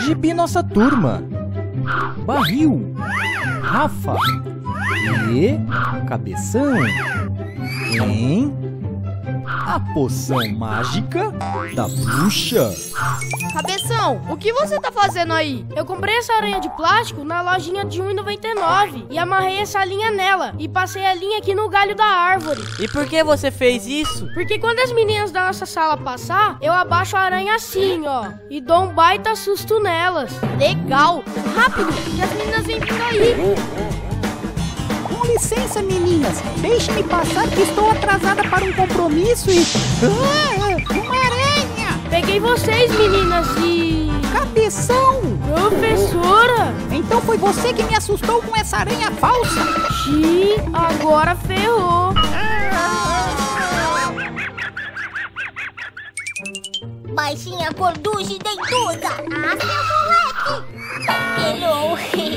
Gibi Nossa Turma, Barril, Rafa e Cabeção em A Poção Mágica da Bruxa. Cabeção, o que você tá fazendo aí? Eu comprei essa aranha de plástico na lojinha de R$1,99 e amarrei essa linha nela e passei a linha aqui no galho da árvore. E por que você fez isso? Porque quando as meninas da nossa sala passar, eu abaixo a aranha assim, ó, e dou um baita susto nelas. Legal! Rápido, que as meninas vêm por aí. Com licença, meninas. Deixe-me passar que estou atrasada para um compromisso e... uma aranha! Peguei vocês, meninas, e... Cabeção! Professora! Então foi você que me assustou com essa aranha falsa? Xiii, agora ferrou. Baixinha, gorducha e dentuda. Ah, seu moleque! Hello!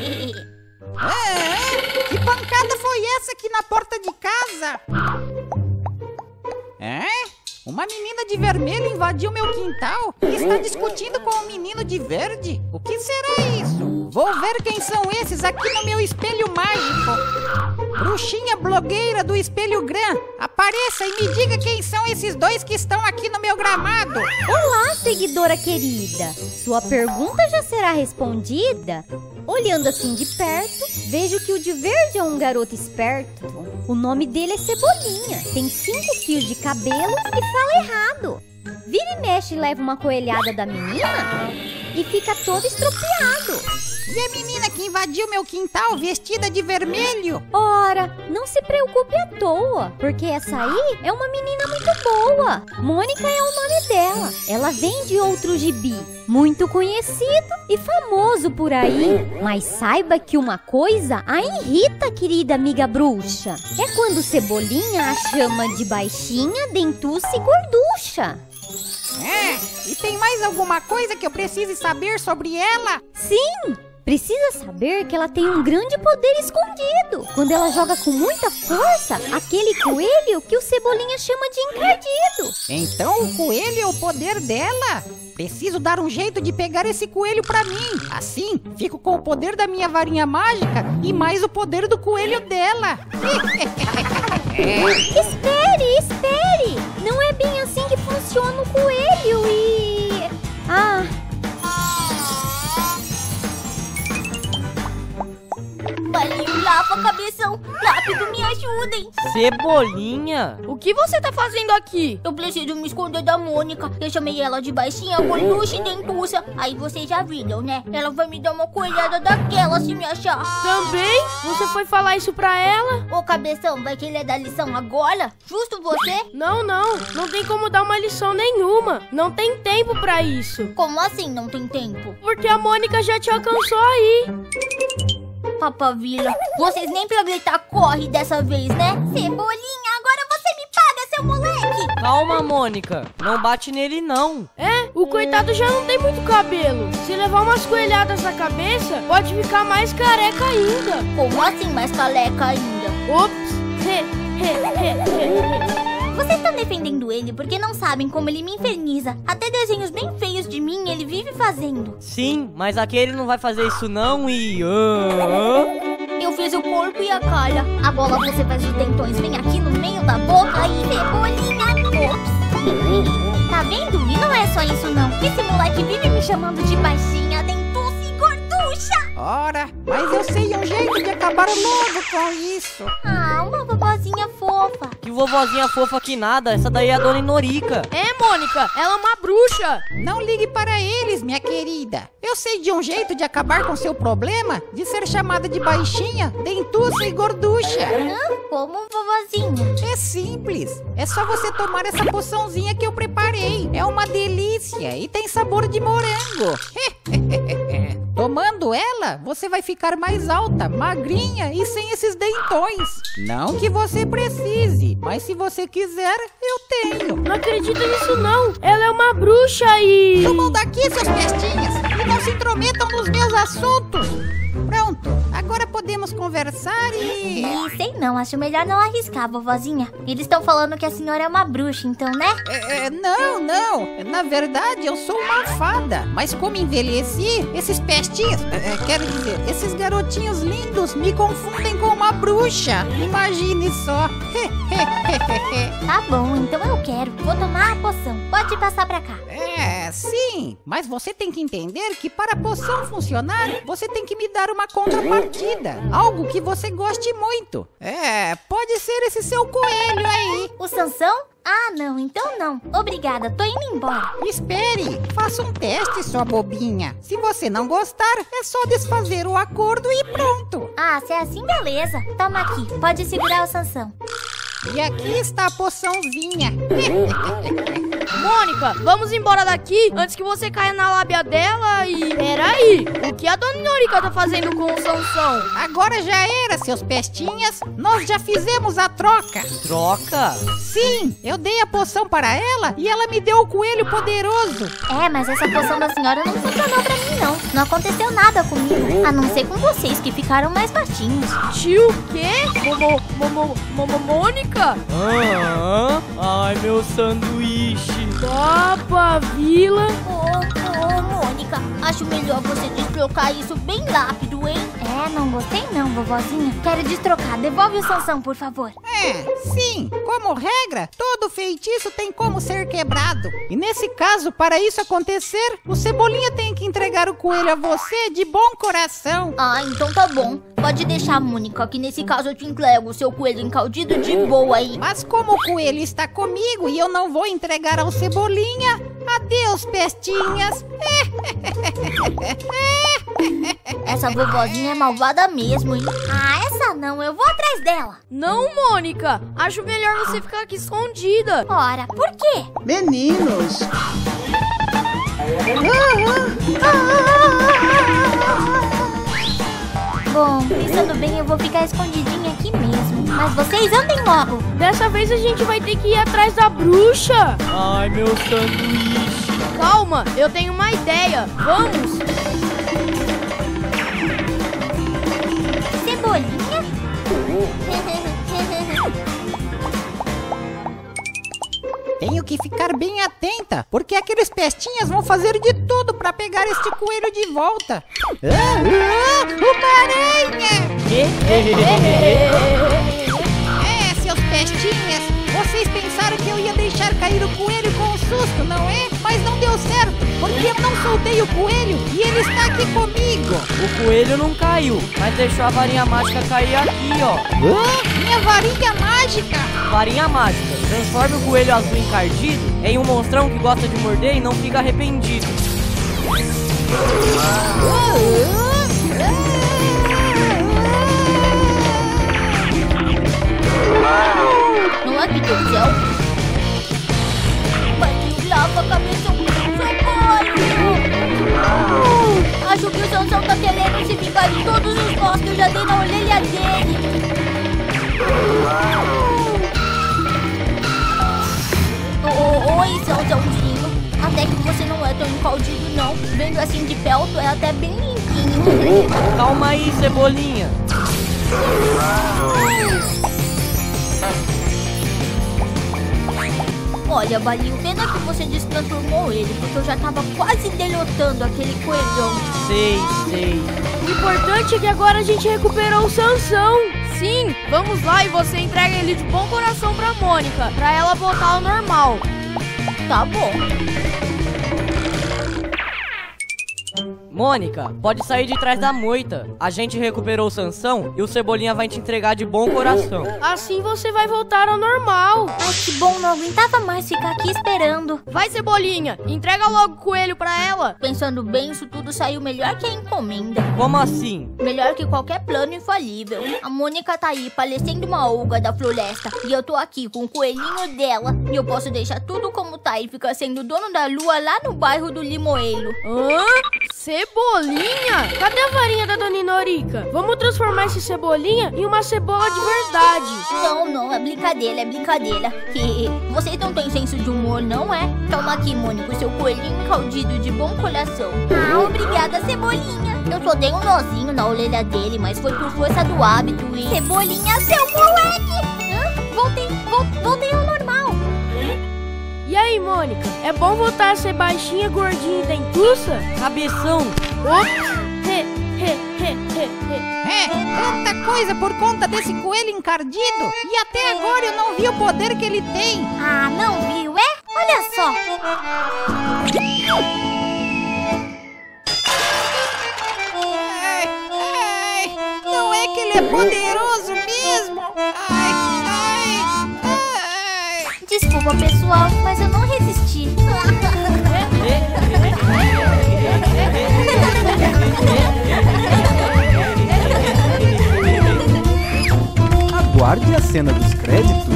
Que pancada foi essa aqui na porta de casa? Uma menina de vermelho invadiu meu quintal e está discutindo com um menino de verde. O que será isso? Vou ver quem são esses aqui no meu espelho mágico. Bruxinha blogueira do espelho Gran, apareça e me diga quem são esses dois que estão aqui no meu gramado. Olá, seguidora querida. Sua pergunta já será respondida. Olhando assim de perto, vejo que o de verde é um garoto esperto. O nome dele é Cebolinha, tem 5 fios de cabelo e fala errado. Vira e mexe e leva uma coelhada da menina e fica todo estropiado. E a menina que invadiu meu quintal vestida de vermelho? Ora, não se preocupe à toa, porque essa aí é uma menina muito boa. Mônica é o nome dela. Ela vem de outro gibi, muito conhecido e famoso por aí. Mas saiba que uma coisa a irrita, querida amiga bruxa. É quando Cebolinha a chama de baixinha, dentuça e gorducha. E tem mais alguma coisa que eu precise saber sobre ela? Sim! Precisa saber que ela tem um grande poder escondido. Quando ela joga com muita força, aquele coelho que o Cebolinha chama de encardido. Então o coelho é o poder dela? Preciso dar um jeito de pegar esse coelho pra mim. Assim, fico com o poder da minha varinha mágica e mais o poder do coelho dela. Espere! Não é bem assim que funciona o coelho e... Valeu, Rafa, Cabeção! Rápido, me ajudem! Cebolinha? O que você tá fazendo aqui? Eu preciso me esconder da Mônica. Eu chamei ela de baixinha, gorducha e dentuça. Aí vocês já viram, né? Ela vai me dar uma coelhada daquela se me achar. Também? Você foi falar isso pra ela? Ô, Cabeção, vai querer dar lição agora? Justo você? Não tem como dar uma lição nenhuma. Não tem tempo pra isso. Como assim não tem tempo? Porque a Mônica já te alcançou aí. Papavila, vocês nem pra gritar corre dessa vez, né? Cebolinha, agora você me paga, seu moleque! Calma, Mônica. Não bate nele, não. O coitado já não tem muito cabelo. Se levar umas coelhadas na cabeça, pode ficar mais careca ainda. Como assim mais careca ainda? Ops! Vocês estão defendendo ele porque não sabem como ele me inferniza. Até desenhos bem feios de mim ele vive fazendo. Sim, mas aquele não vai fazer isso não e... Eu fiz o corpo e a cara. Agora você faz os dentões bem aqui no meio da boca e Cebolinha. Ops. Tá vendo? E não é só isso não. Esse moleque vive me chamando de baixinha, dentuça e gorducha. Ora, mas eu sei um jeito de acabar logo com isso. Uma vovozinha fofa. Que vovozinha fofa que nada. Essa daí é a Dona Inorica. Mônica, ela é uma bruxa. Não ligue para eles, minha querida. Eu sei de um jeito de acabar com seu problema de ser chamada de baixinha, dentuça e gorducha. Como vovozinha? É simples. É só você tomar essa poçãozinha que eu preparei. É uma delícia e tem sabor de morango. Tomando ela, você vai ficar mais alta, magrinha e sem esses dentões. Não que você precise, mas se você quiser, eu tenho. Não acredito nisso não. Ela é uma bruxa e... Sumam daqui, seus pestinhas, e não se intrometam nos meus assuntos. Pronto, agora podemos podemos conversar e... Sei não, acho melhor não arriscar, vovozinha. Eles estão falando que a senhora é uma bruxa, então, né? Não. Na verdade, eu sou uma fada. Mas como envelheci, esses pestinhos... quero dizer, esses garotinhos lindos me confundem com uma bruxa. Imagine só. Tá bom, então eu quero. Vou tomar a poção. Pode passar pra cá. Sim. Mas você tem que entender que para a poção funcionar, você tem que me dar uma contrapartida. Algo que você goste muito. Pode ser esse seu coelho aí. O Sansão? Ah, não, então não. Obrigada, tô indo embora. Espere, faça um teste, sua bobinha. Se você não gostar, é só desfazer o acordo e pronto. Ah, se é assim, beleza. Toma aqui, pode segurar o Sansão. E aqui está a poçãozinha. Mônica, vamos embora daqui antes que você caia na lábia dela e... Peraí, o que a Dona Inorica tá fazendo com o Sansão? Agora já era, seus pestinhas. Nós já fizemos a troca. Troca? Sim, eu dei a poção para ela e ela me deu o coelho poderoso. Mas essa poção da senhora não funcionou pra mim, não. Não aconteceu nada comigo. A não ser com vocês, que ficaram mais baixinhos. Tio, o quê? Mônica? Ai, meu sanduíche. Papa, Vila. Mônica, acho melhor você destrocar isso bem rápido, hein? Não gostei não, vovozinha. Quero destrocar. Devolve o Sansão, por favor. Sim. Como regra, todo feitiço tem como ser quebrado. E nesse caso, para isso acontecer, o Cebolinha tem que entregar o coelho a você de bom coração. Então tá bom. Pode deixar, Mônica, que nesse caso eu te entrego o seu coelho encaldido de boa aí. Mas como o coelho está comigo e eu não vou entregar ao Cebolinha, adeus, pestinhas. Essa vovozinha é malvada mesmo, hein? Essa não, eu vou atrás dela. Não, Mônica, acho melhor você ficar aqui escondida. Ora, por quê? Meninos! Bom, pensando bem, eu vou ficar escondidinha aqui mesmo. Mas vocês andem logo. Dessa vez a gente vai ter que ir atrás da bruxa. Ai, meu sanduíche. Calma, eu tenho uma ideia. Vamos. Cebolinha? Tenho que ficar bem atenta, porque aqueles pestinhas vão fazer de tudo para pegar este coelho de volta. Uma aranha! Seus pestinhas, vocês pensaram que eu ia deixar cair o coelho com um susto, não é? Mas não deu certo, porque eu não soltei o coelho e ele está aqui comigo. O coelho não caiu, mas deixou a varinha mágica cair aqui, ó. Minha varinha mágica! Varinha mágica. Transforma o coelho azul encardido em um monstrão que gosta de morder e não fica arrependido. Não é que do céu? Barril, lava, cabeça, socorro! Acho que o Sansão tá querendo se vingar de todos os nós que eu já dei na orelha dele. Oi, Sansãozinho. Até que você não é tão encaldido, não. Vendo assim de perto, é até bem limpinho. Calma aí, Cebolinha. Olha, Balinho, pena que você destransformou ele, porque eu já tava quase derrotando aquele coelhão. Sei. O importante é que agora a gente recuperou o Sansão. Sim, vamos lá e você entrega ele de bom coração pra Mônica, pra ela voltar ao normal. Tá bom. Mônica, pode sair de trás da moita. A gente recuperou o Sansão e o Cebolinha vai te entregar de bom coração. Assim você vai voltar ao normal. Ai, que bom, não aguentava mais ficar aqui esperando. Vai, Cebolinha, entrega logo o coelho pra ela. Pensando bem, isso tudo saiu melhor que a encomenda. Como assim? Melhor que qualquer plano infalível. A Mônica tá aí, parecendo uma olga da floresta. E eu tô aqui com o coelhinho dela. E eu posso deixar tudo como tá e ficar sendo dono da lua lá no bairro do Limoeiro. Cebolinha? Cadê a varinha da Dona Inorica? Vamos transformar esse Cebolinha em uma cebola de verdade. Não, é brincadeira, Vocês não têm senso de humor, não é? Toma aqui, Mônica, o seu coelhinho encaldido de bom coração. Obrigada, Cebolinha. Eu só dei um nozinho na orelha dele, mas foi por força do hábito e... Cebolinha, seu moleque! Voltei ao normal. E aí, Mônica? É bom voltar a ser baixinha, gordinha e dentuça? Cabeção, Ops! Tanta coisa por conta desse coelho encardido. E até agora eu não vi o poder que ele tem. Ah, não viu, é? Olha só. Não é que ele é poderoso mesmo? Desculpa, pessoal, mas eu não resisti. Aguarde a cena dos créditos.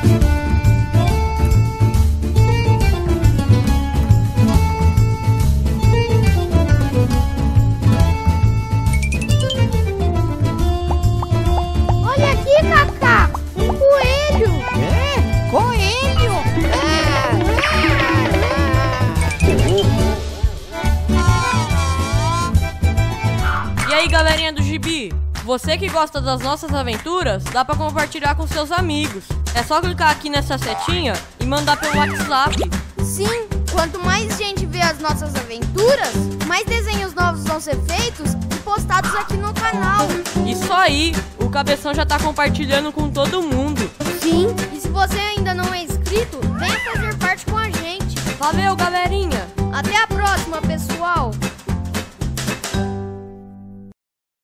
Olha aqui, Cacá! Um coelho! Coelho! E aí, galerinha do Gibi? Você que gosta das nossas aventuras, dá pra compartilhar com seus amigos. É só clicar aqui nessa setinha e mandar pelo WhatsApp. Sim, quanto mais gente vê as nossas aventuras, mais desenhos novos vão ser feitos e postados aqui no canal. Isso aí, o Cabeção já tá compartilhando com todo mundo. Sim, e se você ainda não é inscrito, venha fazer parte com a gente. Valeu, galerinha! Até a próxima, pessoal!